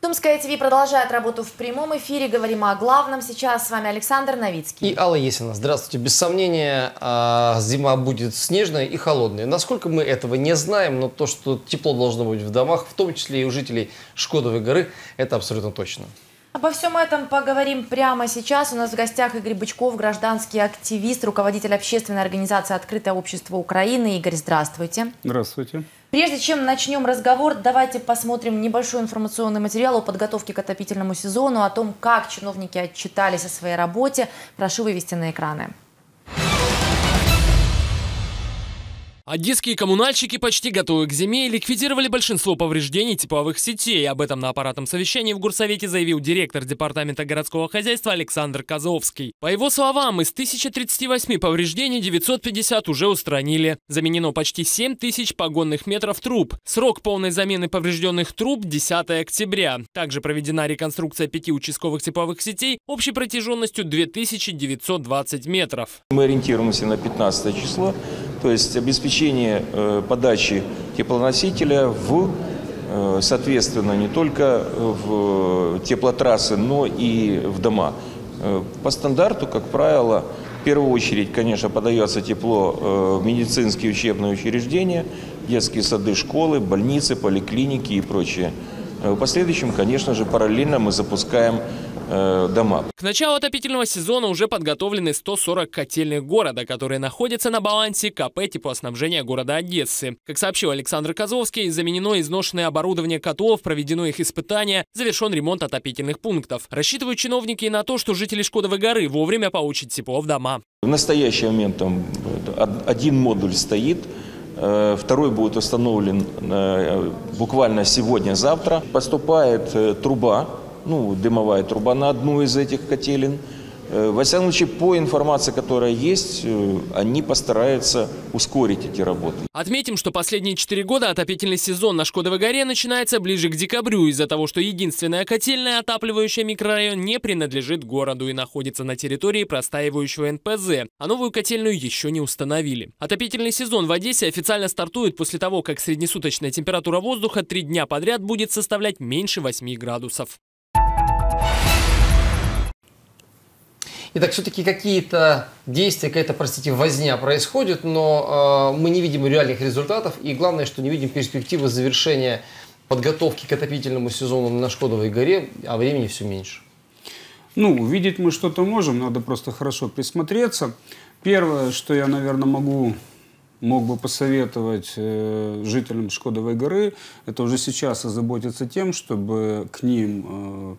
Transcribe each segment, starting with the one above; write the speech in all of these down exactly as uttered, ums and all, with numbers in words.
Думское ТВ продолжает работу в прямом эфире. Говорим о главном. Сейчас с вами Александр Новицкий. И Алла Есина. Здравствуйте. Без сомнения, зима будет снежная и холодная. Насколько мы этого не знаем, но то, что тепло должно быть в домах, в том числе и у жителей Шкодовой горы, это абсолютно точно. Обо всем этом поговорим прямо сейчас. У нас в гостях Игорь Бычков, гражданский активист, руководитель общественной организации «Открытое общество Украины». Игорь, здравствуйте. Здравствуйте. Прежде чем начнем разговор, давайте посмотрим небольшой информационный материал о подготовке к отопительному сезону, о том, как чиновники отчитались о своей работе. Прошу вывести на экраны. Одесские коммунальщики почти готовы к зиме и ликвидировали большинство повреждений тепловых сетей. Об этом на аппаратном совещании в Горсовете заявил директор департамента городского хозяйства Александр Козовский. По его словам, из тысячи тридцати восьми повреждений девятьсот пятьдесят уже устранили. Заменено почти семь тысяч погонных метров труб. Срок полной замены поврежденных труб – десятое октября. Также проведена реконструкция пяти участковых тепловых сетей общей протяженностью две тысячи девятьсот двадцать метров. Мы ориентируемся на пятнадцатое число. То есть обеспечение э, подачи теплоносителя в, э, соответственно, не только в теплотрассы, но и в дома. Э, по стандарту, как правило, в первую очередь, конечно, подается тепло э, в медицинские учебные учреждения, детские сады, школы, больницы, поликлиники и прочее. В последующем, конечно же, параллельно мы запускаем э, дома. К началу отопительного сезона уже подготовлены сто сорок котельных города, которые находятся на балансе КП теплоснабжения города Одессы. Как сообщил Александр Козовский, заменено изношенное оборудование котлов, проведено их испытание, завершен ремонт отопительных пунктов. Рассчитывают чиновники и на то, что жители Шкодовой горы вовремя получат тепло в дома. В настоящий момент там один модуль стоит. Второй будет установлен буквально сегодня-завтра. Поступает труба, ну, дымовая труба на одну из этих котелен. Во всяком случае, по информации, которая есть, они постараются ускорить эти работы. Отметим, что последние четыре года отопительный сезон на Шкодовой горе начинается ближе к декабрю из-за того, что единственная котельная, отапливающая микрорайон, не принадлежит городу и находится на территории простаивающего эн пэ зэ, а новую котельную еще не установили. Отопительный сезон в Одессе официально стартует после того, как среднесуточная температура воздуха три дня подряд будет составлять меньше восьми градусов. Итак, все-таки какие-то действия, какая-то, простите, возня происходит, но э, мы не видим реальных результатов. И главное, что не видим перспективы завершения подготовки к отопительному сезону на Шкодовой горе, а времени все меньше. Ну, увидеть мы что-то можем, надо просто хорошо присмотреться. Первое, что я, наверное, могу... мог бы посоветовать э, жителям Шкодовой горы, это уже сейчас озаботиться тем, чтобы к ним э,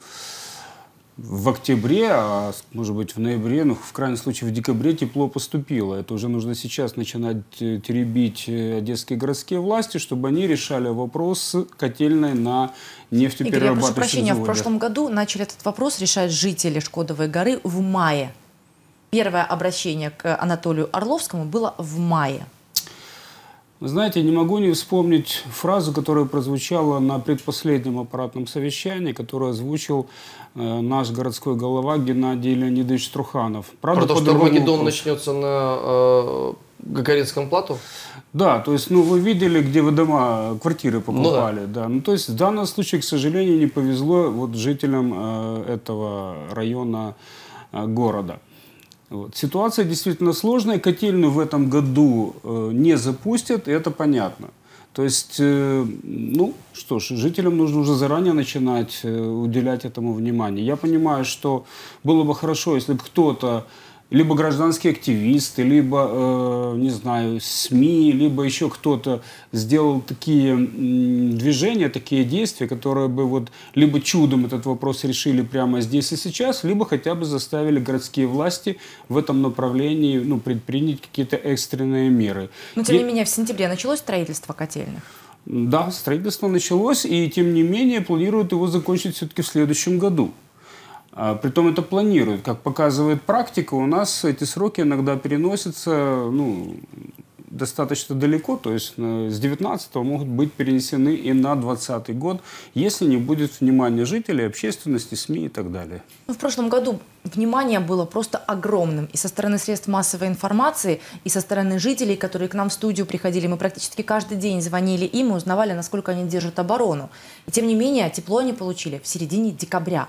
в октябре, а может быть в ноябре, ну в крайнем случае в декабре тепло поступило. Это уже нужно сейчас начинать теребить одесские городские власти, чтобы они решали вопрос с котельной на нефтеперерабатывающих заводах. Игорь, я прошу прощения, в прошлом году начали этот вопрос решать жители Шкодовой горы в мае. Первое обращение к Анатолию Орловскому было в мае. Вы знаете, не могу не вспомнить фразу, которая прозвучала на предпоследнем аппаратном совещании, которую озвучил э, наш городской голова Геннадий Леонидович Труханов. Правда, про то, что Армагеддон начнется на э, Гагаринском плато? Да, то есть, ну, вы видели, где вы дома, квартиры покупали. Ну, да. Да. Ну, то есть, в данном случае, к сожалению, не повезло вот жителям э, этого района э, города. Вот. Ситуация действительно сложная. Котельную в этом году э, не запустят, и это понятно. То есть, э, ну что ж, жителям нужно уже заранее начинать э, уделять этому внимание. Я понимаю, что было бы хорошо, если бы кто-то, либо гражданские активисты, либо, э, не знаю, СМИ, либо еще кто-то сделал такие м, движения, такие действия, которые бы вот либо чудом этот вопрос решили прямо здесь и сейчас, либо хотя бы заставили городские власти в этом направлении, ну, предпринять какие-то экстренные меры. Но тем и... не менее в сентябре началось строительство котельных? Да, строительство началось, и тем не менее планируют его закончить все-таки в следующем году. Притом это планируют. Как показывает практика, у нас эти сроки иногда переносятся, ну, достаточно далеко, то есть с девятнадцатого могут быть перенесены и на двадцатый год, если не будет внимания жителей, общественности, СМИ и так далее. Ну, в прошлом году внимание было просто огромным. И со стороны средств массовой информации, и со стороны жителей, которые к нам в студию приходили. Мы практически каждый день звонили им и узнавали, насколько они держат оборону. И тем не менее, тепло они получили в середине декабря.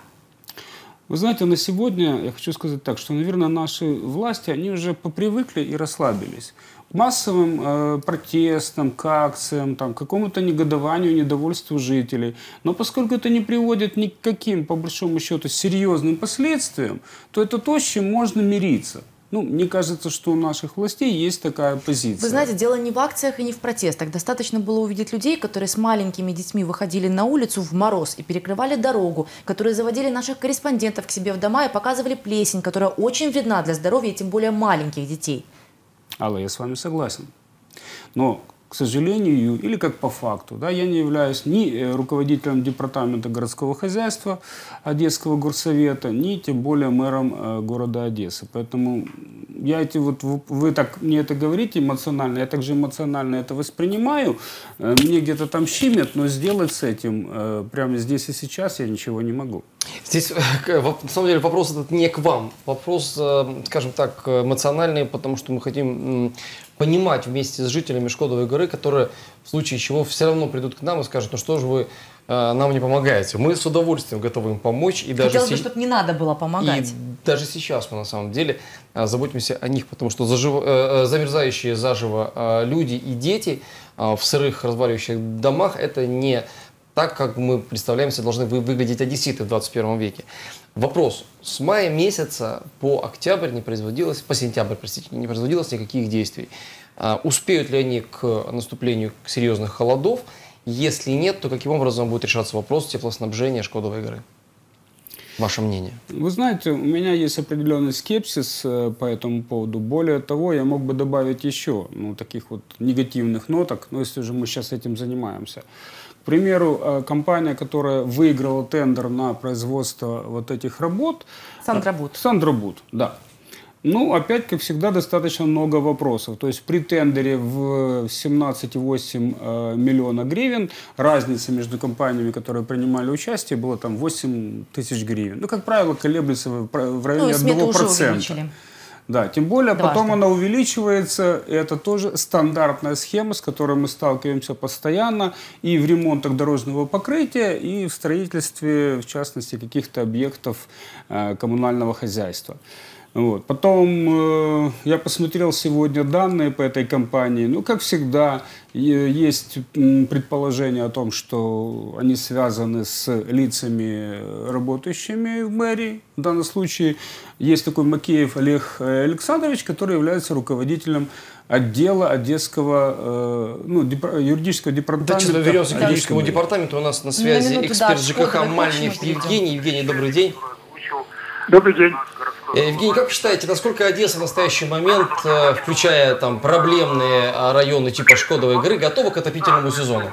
Вы знаете, на сегодня я хочу сказать так, что, наверное, наши власти, они уже попривыкли и расслабились. К массовым э, протестам, к акциям, там, к какому-то негодованию, недовольству жителей. Но поскольку это не приводит ни к каким, по большому счету, серьезным последствиям, то это то, с чем можно мириться. Ну, мне кажется, что у наших властей есть такая позиция. Вы знаете, дело не в акциях и не в протестах. Достаточно было увидеть людей, которые с маленькими детьми выходили на улицу в мороз и перекрывали дорогу, которые заводили наших корреспондентов к себе в дома и показывали плесень, которая очень вредна для здоровья, тем более маленьких детей. Алла, я с вами согласен. Но, к сожалению, или как по факту, да, я не являюсь ни руководителем департамента городского хозяйства Одесского горсовета, ни тем более мэром э, города Одессы. Поэтому я эти вот, вы, вы так мне это говорите эмоционально, я также эмоционально это воспринимаю. Э, мне где-то там щемят, но сделать с этим э, прямо здесь и сейчас я ничего не могу. Здесь, на самом деле, вопрос этот не к вам. Вопрос, скажем так, эмоциональный, потому что мы хотим понимать вместе с жителями Шкодовой горы, которые в случае чего все равно придут к нам и скажут, ну что же вы нам не помогаете. Мы с удовольствием готовы им помочь. И Хотелось даже бы, чтобы не надо было помогать. И даже сейчас мы на самом деле заботимся о них, потому что заживо, замерзающие заживо люди и дети в сырых разваливающих домах – это не так, как мы представляем себе, должны выглядеть одесситы в двадцать первом веке. Вопрос. С мая месяца по октябрь не производилось, по сентябрь, простите, не производилось никаких действий. Успеют ли они к наступлению серьезных холодов? Если нет, то каким образом будет решаться вопрос теплоснабжения Шкодовой горы? Ваше мнение? Вы знаете, у меня есть определенный скепсис по этому поводу. Более того, я мог бы добавить еще ну, таких вот негативных ноток, но если же мы сейчас этим занимаемся. К примеру, компания, которая выиграла тендер на производство вот этих работ... Сандробуд. Сандробуд, да. Ну, опять, как всегда, достаточно много вопросов. То есть при тендере в семнадцать целых восемь десятых миллиона гривен разница между компаниями, которые принимали участие, была там восемь тысяч гривен. Ну, как правило, колеблется в районе ну, одного процента. Да, тем более Дважды. Потом она увеличивается, и это тоже стандартная схема, с которой мы сталкиваемся постоянно и в ремонтах дорожного покрытия, и в строительстве, в частности, каких-то объектов э, коммунального хозяйства. Вот. Потом э, я посмотрел сегодня данные по этой компании. Ну, как всегда, есть предположение о том, что они связаны с лицами, работающими в мэрии. В данном случае есть такой Макеев Олег Александрович, который является руководителем отдела Одесского, э, ну, депар, юридического департамента. Да, вернемся к юридическому департаменту. У нас на связи на эксперт да, ЖКХ Мальнев Евгений. Евгений, добрый день. Добрый день. Евгений, как вы считаете, насколько Одесса в настоящий момент, включая там проблемные районы типа Шкодовой горы, готова к отопительному сезону?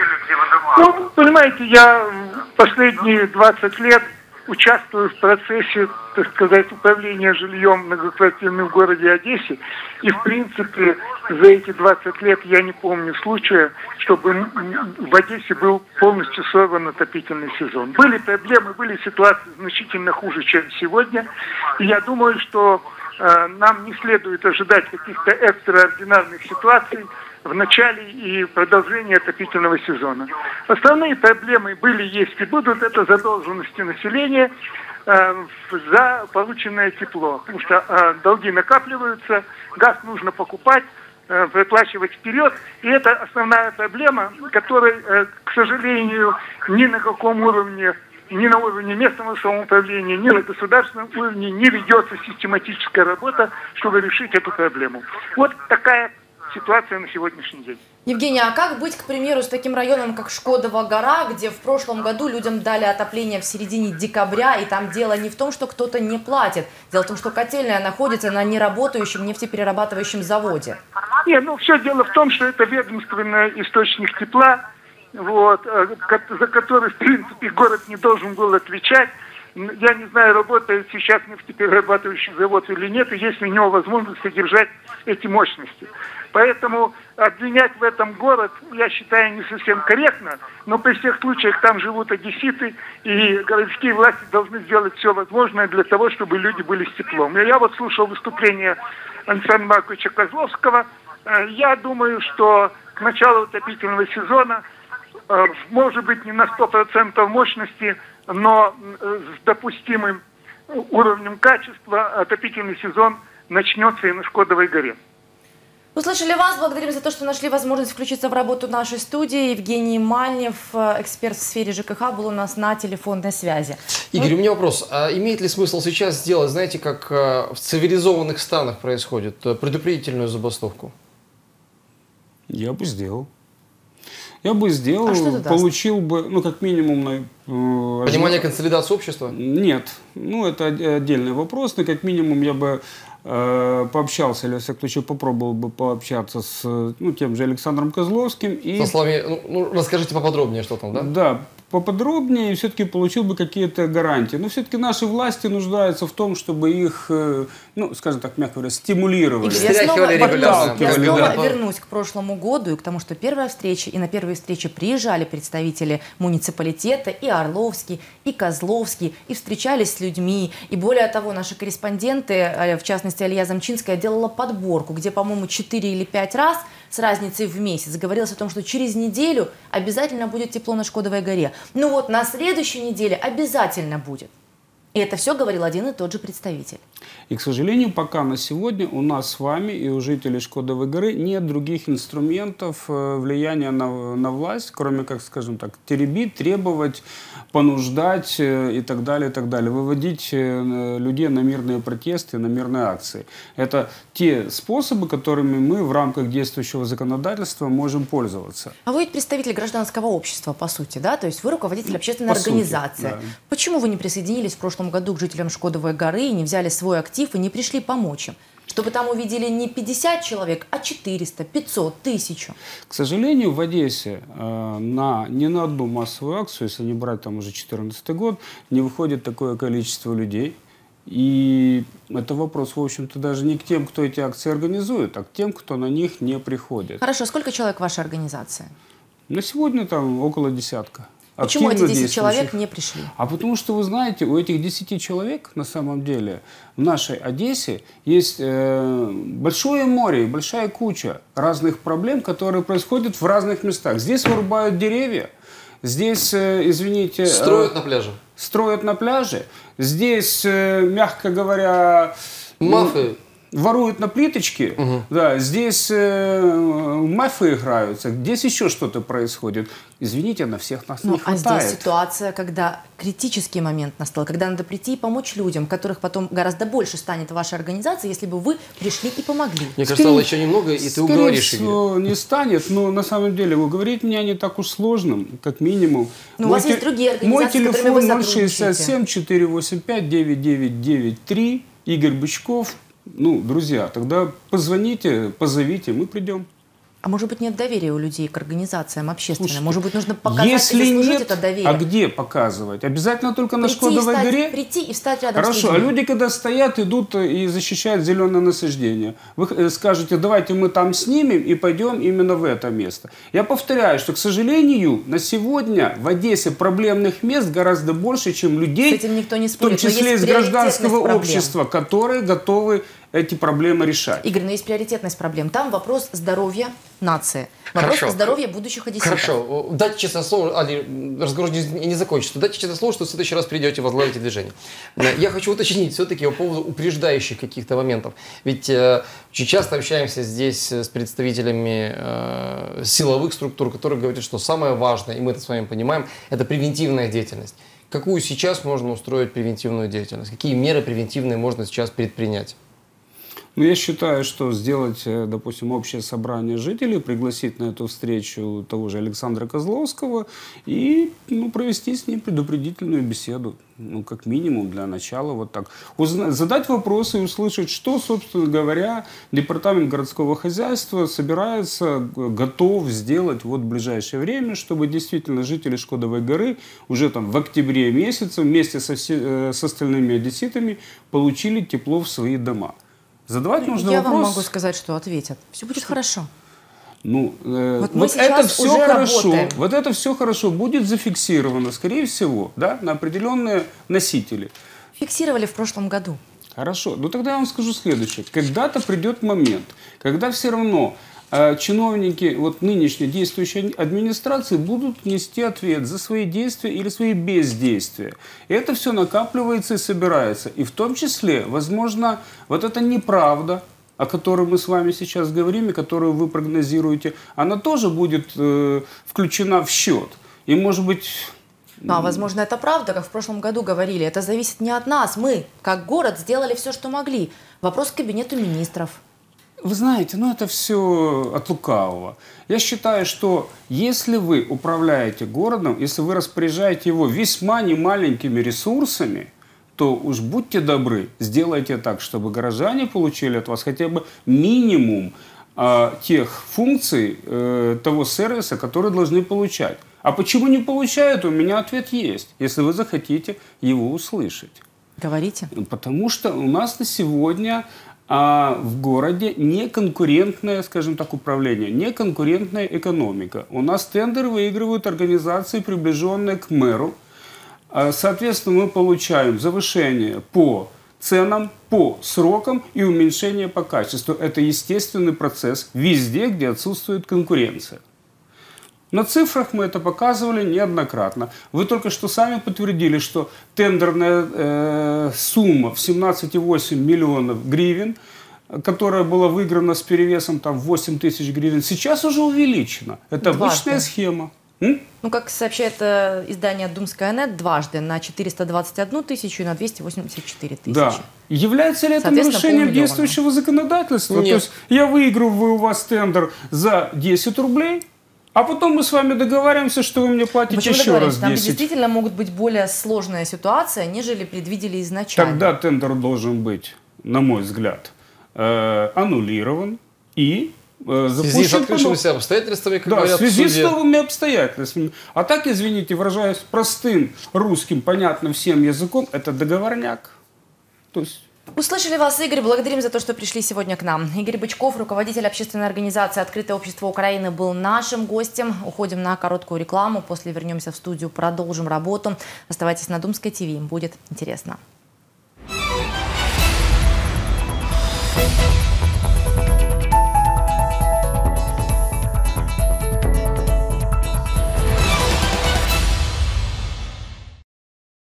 Ну, понимаете, я последние двадцать лет участвую в процессе, так сказать, управления жильем многоквартирным в городе Одессе. И, в принципе, за эти двадцать лет я не помню случая, чтобы в Одессе был полностью сорван отопительный сезон. Были проблемы, были ситуации значительно хуже, чем сегодня. И я думаю, что э, нам не следует ожидать каких-то экстраординарных ситуаций в начале и продолжении отопительного сезона. Основные проблемы были, есть и будут, это задолженности населения э, за полученное тепло. Потому что э, долги накапливаются, газ нужно покупать, э, выплачивать вперед. И это основная проблема, которой, э, к сожалению, ни на каком уровне, ни на уровне местного самоуправления, ни на государственном уровне не ведется систематическая работа, чтобы решить эту проблему. Вот такая ситуация на сегодняшний день. Евгений, а как быть, к примеру, с таким районом, как Шкодова гора, где в прошлом году людям дали отопление в середине декабря, и там дело не в том, что кто-то не платит. Дело в том, что котельная находится на неработающем нефтеперерабатывающем заводе. Нет, ну все дело в том, что это ведомственный источник тепла, вот, за который, в принципе, город не должен был отвечать. я не знаю, работает сейчас нефтеперерабатывающий завод или нет, и есть ли у него возможность содержать эти мощности. Поэтому обвинять в этом город, я считаю, не совсем корректно, но при всех случаях там живут одесситы, и городские власти должны сделать все возможное для того, чтобы люди были с теплом. И я вот слушал выступление Александра Марковича Козловского. Я думаю, что к началу отопительного сезона, может быть, не на сто процентов мощности, но с допустимым уровнем качества отопительный сезон начнется и на Шкодовой горе. Услышали вас. Благодарим за то, что нашли возможность включиться в работу нашей студии. Евгений Мальнев, эксперт в сфере ЖКХ, был у нас на телефонной связи. Игорь, у меня вопрос. А имеет ли смысл сейчас сделать, знаете, как в цивилизованных странах происходит, предупредительную забастовку? Я бы сделал. Я бы сделал, а получил бы, ну, как минимум... Э, Понимание консолидации общества? Нет. Ну, это отдельный вопрос, но как минимум я бы э, пообщался, или, во всяком случае, попробовал бы пообщаться с ну, тем же Александром Козловским. И... Со словами, ну, ну, расскажите поподробнее, что там, да? Да, поподробнее, и все-таки получил бы какие-то гарантии. Но все-таки наши власти нуждаются в том, чтобы их, ну, скажем так, мягко говоря, стимулировали. Игорь, я снова, регулярно. я снова да. вернусь к прошлому году и к тому, что первая встреча, и на первые встречи приезжали представители муниципалитета, и Орловский, и Козловский, и встречались с людьми. И более того, наши корреспонденты, в частности, Алия Замчинская, делала подборку, где, по-моему, четыре или пять раз с разницей в месяц говорилось о том, что через неделю обязательно будет тепло на Шкодовой горе. Ну вот на следующей неделе обязательно будет. И это все говорил один и тот же представитель. И, к сожалению, пока на сегодня у нас с вами и у жителей Шкодовой горы нет других инструментов влияния на, на власть, кроме, как, скажем так, теребить, требовать, понуждать и так далее, и так далее. Выводить людей на мирные протесты, на мирные акции. Это те способы, которыми мы в рамках действующего законодательства можем пользоваться. А вы ведь представитель гражданского общества, по сути, да? То есть вы руководитель общественной по организации. Сути, да. Почему вы не присоединились в прошлом году к жителям Шкодовой горы и не взяли свой актив и не пришли помочь им? Чтобы там увидели не пятьдесят человек, а четыреста, пятьсот, тысячу. К сожалению, в Одессе э, на, ни на одну массовую акцию, если не брать там уже четырнадцатый год, не выходит такое количество людей. И это вопрос, в общем-то, даже не к тем, кто эти акции организует, а к тем, кто на них не приходит. Хорошо, сколько человек ваша организация? На сегодня там около десятка. Почему эти десять человек не пришли? А потому что, вы знаете, у этих десяти человек, на самом деле, в нашей Одессе есть э, большое море и большая куча разных проблем, которые происходят в разных местах. Здесь вырубают деревья, здесь, э, извините... Строят э, на пляже. Строят на пляже. Здесь, э, мягко говоря... Мафы. Воруют на плиточке, угу. Да, здесь э, мафы играются, здесь еще что-то происходит. Извините, на всех нас ну, не хватает. А здесь ситуация, когда критический момент настал, когда надо прийти и помочь людям, которых потом гораздо больше станет ваша организация, если бы вы пришли и помогли. Мне кажется, стало еще немного, и ты уговоришь. Скорее всего, не станет, но на самом деле уговорить меня не так уж сложным, как минимум. Но у вас есть другие организации, мой телефон ноль шестьдесят семь четыреста восемьдесят пять девять девять девять три, Игорь Бычков. Ну, друзья, тогда позвоните, позовите, мы придем. А может быть, нет доверия у людей к организациям общественным? Слушайте, может быть, нужно показать если и заслужить нет, это доверие? А где показывать? Обязательно только на прийти Шкодовой встать, горе? Прийти и встать рядом Хорошо, с людьми. а люди, когда стоят, идут и защищают зеленое насаждение. Вы скажете, давайте мы там снимем и пойдем именно в это место. Я повторяю, что, к сожалению, на сегодня в Одессе проблемных мест гораздо больше, чем людей, с этим никто не спорит, в том числе из гражданского общества, которые готовы эти проблемы решать. Игорь, но есть приоритетность проблем. Там вопрос здоровья нации. Вопрос Хорошо. здоровья будущих одесситов. Хорошо. Дайте честное слово, Али, разговор не, не закончится. Дайте честное слово, что в следующий раз придете, возглавите движение. Я хочу уточнить все-таки по поводу упреждающих каких-то моментов. Ведь э, очень часто общаемся здесь с представителями э, силовых структур, которые говорят, что самое важное, и мы это с вами понимаем, это превентивная деятельность. Какую сейчас можно устроить превентивную деятельность? Какие меры превентивные можно сейчас предпринять? Ну, я считаю, что сделать, допустим, общее собрание жителей, пригласить на эту встречу того же Александра Козловского и ну, провести с ним предупредительную беседу. Ну, как минимум, для начала вот так. Узнать, задать вопросы и услышать, что, собственно говоря, департамент городского хозяйства собирается, готов сделать вот в ближайшее время, чтобы действительно жители Шкодовой горы уже там в октябре месяце вместе со все, с остальными одесситами получили тепло в свои дома. Задавать нужно Я вопрос. вам могу сказать, что ответят. Все будет хорошо. Ну, э, вот вот это все уже хорошо, работаем. вот это все хорошо будет зафиксировано, скорее всего, да, на определенные носители. Фиксировали в прошлом году. Хорошо, ну тогда я вам скажу следующее. Когда-то придет момент, когда все равно э, чиновники вот нынешней действующей администрации будут нести ответ за свои действия или свои бездействия. И это все накапливается и собирается. И в том числе, возможно, вот эта неправда, о которой мы с вами сейчас говорим и которую вы прогнозируете, она тоже будет э, включена в счет. И, может быть... А, возможно, это правда, как в прошлом году говорили. Это зависит не от нас. Мы, как город, сделали все, что могли. Вопрос к кабинету министров. Вы знаете, ну это все от лукавого. Я считаю, что если вы управляете городом, если вы распоряжаете его весьма немаленькими ресурсами, то уж будьте добры, сделайте так, чтобы горожане получили от вас хотя бы минимум э, тех функций, э, того сервиса, который должны получать. А почему не получают, у меня ответ есть, если вы захотите его услышать. Говорите. Потому что у нас на сегодня а, в городе неконкурентное, скажем так, управление, неконкурентная экономика. У нас тендеры выигрывают организации, приближенные к мэру. Соответственно, мы получаем завышение по ценам, по срокам и уменьшение по качеству. Это естественный процесс везде, где отсутствует конкуренция. На цифрах мы это показывали неоднократно. Вы только что сами подтвердили, что тендерная э, сумма в семнадцать целых восемь десятых миллионов гривен, которая была выиграна с перевесом там, восемь тысяч гривен, сейчас уже увеличена. Это Дважды. обычная схема. М? Ну, как сообщает э, издание «Думская нет», дважды на четыреста двадцать одну тысячу и на двести восемьдесят четыре тысячи. Да. Является ли это нарушением действующего законодательства? Нет. То есть я выигрываю у вас тендер за десять рублей, а потом мы с вами договариваемся, что вы мне платите Почему еще раз Там десять. действительно могут быть более сложная ситуация, нежели предвидели изначально. Тогда тендер должен быть, на мой взгляд, э, аннулирован и э, В связи с запущен... открывшимися обстоятельствами, как Да, в говорят в связи с суде. новыми обстоятельствами. А так, извините, выражаясь простым, русским, понятным всем языком, это договорняк. То есть... Услышали вас, Игорь. Благодарим за то, что пришли сегодня к нам. Игорь Бычков, руководитель общественной организации «Открытое общество Украины», был нашим гостем. Уходим на короткую рекламу. После вернемся в студию, продолжим работу. Оставайтесь на Думской ТВ. Будет интересно.